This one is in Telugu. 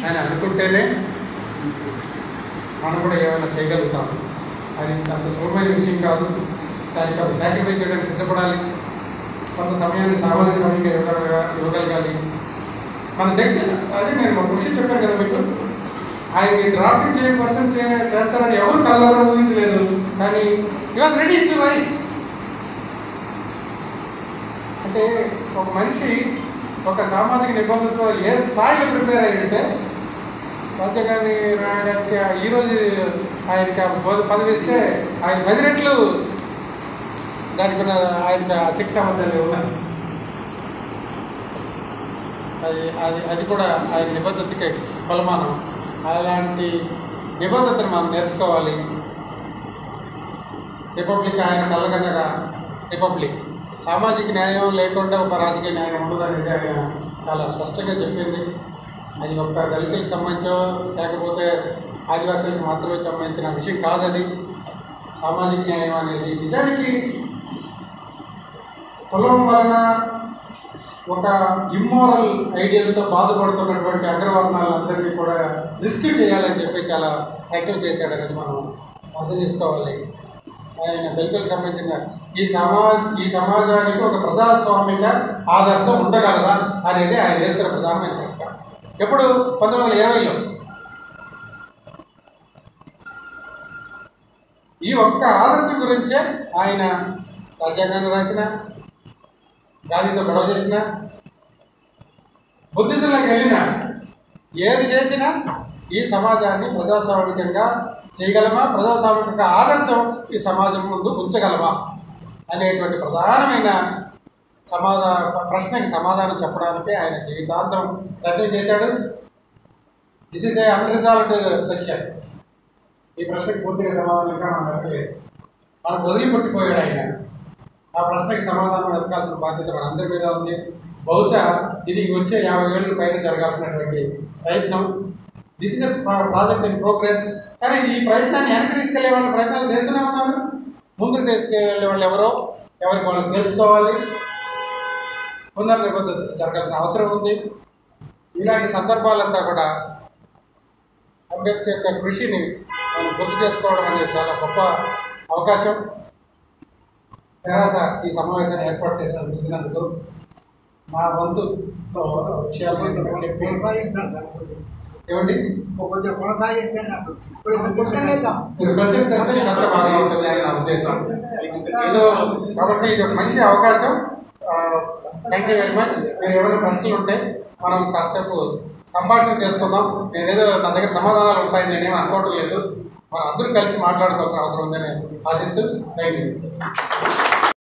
ఆయన అనుకుంటేనే మనం కూడా ఏమైనా చేయగలుగుతాం. అది అంత సులభమైన విషయం కాదు. దానికి అది సాక్రిఫైస్ చేయడానికి సిద్ధపడాలి. కొంత సమయాన్ని సామాజిక సమయంగా ఇవ్వగలగాలి. మన శక్తి అది నేను ఒక విషయం చెప్పాను కదా మీకు, ఆయన డ్రాఫ్టింగ్ పర్సన్ చేస్తారని ఎవరు కళ్ళలో ఊహించలేదు. కానీ he was ready to write. అంటే ఒక మనిషి ఒక సామాజిక నిబంధనతో ఏ స్థాయిలో ప్రిపేర్ అయ్యాడంటే, రాజ్యాంగాన్ని రాయడానికి ఈరోజు ఆయనకి పదవి ఇస్తే ఆయన 10 రెట్లు దానికి ఆయనకు శిక్ష అబద్ధాలు ఉన్నాయి. అది కూడా ఆయన నిబద్ధతకి కొలమానం. అలాంటి నిబద్ధతను మనం నేర్చుకోవాలి. రిపబ్లిక్ ఆయన కళ్ళగన్నగా రిపబ్లిక్. సామాజిక న్యాయం లేకుండా ఒక రాజకీయ న్యాయం ఉండదనేది ఆయన చాలా స్పష్టంగా చెప్పింది. అది ఒక్క దళితులకు సంబంధించో లేకపోతే ఆదివాసులకు మాత్రమే సంబంధించిన విషయం కాదు. అది సామాజిక న్యాయం అనేది నిజానికి కులం వలన ఒక ఇమ్మోరల్ ఐడియాలతో బాధపడుతున్నటువంటి అగ్రవర్ణాలందరినీ కూడా రిస్క్ చేయాలని చెప్పి చాలా ప్రయత్నం చేశాడనేది మనం అర్థం చేసుకోవాలి. ఆయన దళితులకు సంబంధించిన ఈ సమాజానికి ఒక ప్రజాస్వామిక ఆదర్శం ఉండగలదా అనేది ఆయన వేసుకున్న ప్రధానమైన ప్రశ్న. ఎప్పుడు 1920లో ఈ ఒక్క ఆదర్శం గురించే ఆయన రాజ్యాంగాన్ని రాసిన, గాంధీతో గొడవ చేసిన, బుద్ధిజంలోకి వెళ్ళినా, ఏది చేసినా ఈ సమాజాన్ని ప్రజాస్వామికంగా చేయగలమా, ప్రజాస్వామిక ఆదర్శం ఈ సమాజం ముందు ఉంచగలమా అనేటువంటి ప్రధానమైన ప్రశ్నకి సమాధానం చెప్పడానికి ఆయన జీవితాంతం ప్రయత్నం చేశాడు. This is a unresolved question. ఈ ప్రశ్నకి పూర్తిగా సమాధానం ఇంకా మనం వెతకలేదు. మనకు వదిలిపెట్టిపోయాడు ఆయన. ఆ ప్రశ్నకి సమాధానం వెతకాల్సిన బాధ్యత మన అందరి మీద ఉంది. బహుశా ఇది వచ్చే 50 ఏళ్ళ పైన జరగాల్సినటువంటి ప్రయత్నం. This is a project in progress. కానీ ఈ ప్రయత్నాన్ని వెనక్కి తీసుకెళ్లే వాళ్ళు ప్రయత్నాలు చేస్తూనే ఉన్నారు. ముందుకు తీసుకెళ్లే వాళ్ళు ఎవరికి వాళ్ళకి తెలుసుకోవాలి. పునర్నిబద్ధత జరగాల్సిన అవసరం ఉంది. ఇలాంటి సందర్భాలంతా కూడా అంబేద్కర్ యొక్క కృషిని మనం గుర్తు చేసుకోవడం అనేది చాలా గొప్ప అవకాశం. తెరాస ఈ సమావేశాన్ని ఏర్పాటు చేసినందుకు మా వంతు విషయాలు చెప్పి ఏమండి కొంచెం కొనసాగిస్తాను. క్వశ్చన్స్ చేస్తే చర్చ బాగా ఉంటుంది అని నా ఉద్దేశం. సో కాబట్టి ఇది ఒక మంచి అవకాశం. Thank you very much. మీరు ఏమైనా ప్రశ్నలు ఉంటే మనం కాసేపు సంభాషణ చేసుకుందాం. నేనేదో నా దగ్గర సమాధానాలు ఉంటాయని నేనేమీ అనుకోవడం లేదు. మనం అందరూ కలిసి మాట్లాడుకోవాల్సిన అవసరం ఉందని ఆశిస్తూ థ్యాంక్ యూ.